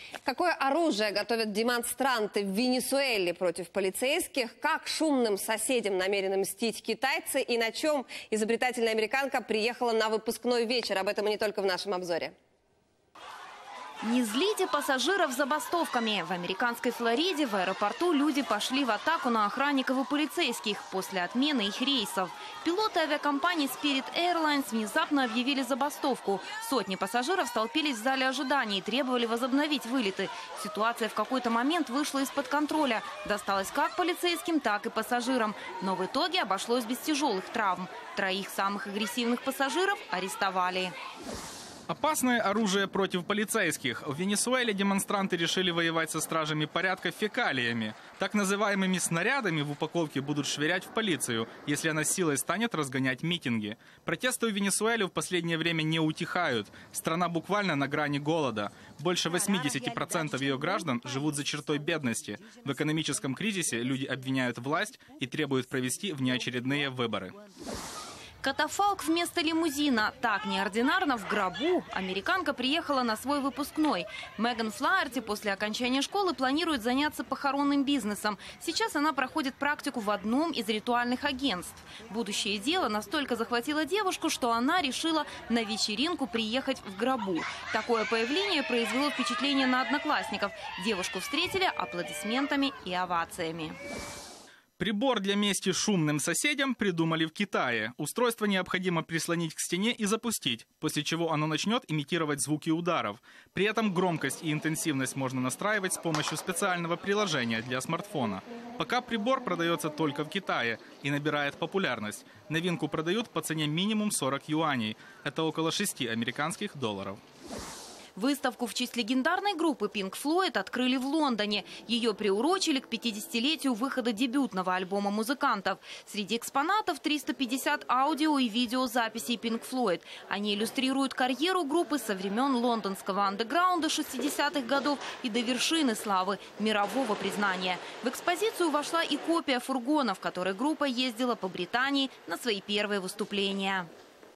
Какое оружие готовят демонстранты в Венесуэле против полицейских? Как шумным соседям намерены мстить китайцы? И на чем изобретательная американка приехала на выпускной вечер? Об этом и не только в нашем обзоре. Не злите пассажиров забастовками. В американской Флориде в аэропорту люди пошли в атаку на охранников и полицейских после отмены их рейсов. Пилоты авиакомпании Spirit Airlines внезапно объявили забастовку. Сотни пассажиров столпились в зале ожидания и требовали возобновить вылеты. Ситуация в какой-то момент вышла из-под контроля. Досталось как полицейским, так и пассажирам. Но в итоге обошлось без тяжелых травм. 3 самых агрессивных пассажиров арестовали. Опасное оружие против полицейских. В Венесуэле демонстранты решили воевать со стражами порядка фекалиями. Так называемыми снарядами в упаковке будут швырять в полицию, если она силой станет разгонять митинги. Протесты в Венесуэле в последнее время не утихают. Страна буквально на грани голода. Больше 80% ее граждан живут за чертой бедности. В экономическом кризисе люди обвиняют власть и требуют провести внеочередные выборы. Катафалк вместо лимузина. Так неординарно в гробу американка приехала на свой выпускной. Меган Флаерти после окончания школы планирует заняться похоронным бизнесом. Сейчас она проходит практику в одном из ритуальных агентств. Будущее дело настолько захватило девушку, что она решила на вечеринку приехать в гробу. Такое появление произвело впечатление на одноклассников. Девушку встретили аплодисментами и овациями. Прибор для мести шумным соседям придумали в Китае. Устройство необходимо прислонить к стене и запустить, после чего оно начнет имитировать звуки ударов. При этом громкость и интенсивность можно настраивать с помощью специального приложения для смартфона. Пока прибор продается только в Китае и набирает популярность. Новинку продают по цене минимум 40 юаней. Это около 6 американских долларов. Выставку в честь легендарной группы Pink Floyd открыли в Лондоне. Ее приурочили к 50-летию выхода дебютного альбома музыкантов. Среди экспонатов 350 аудио и видеозаписей Pink Floyd. Они иллюстрируют карьеру группы со времен лондонского андеграунда 60-х годов и до вершины славы, мирового признания. В экспозицию вошла и копия фургона, в которой группа ездила по Британии на свои первые выступления.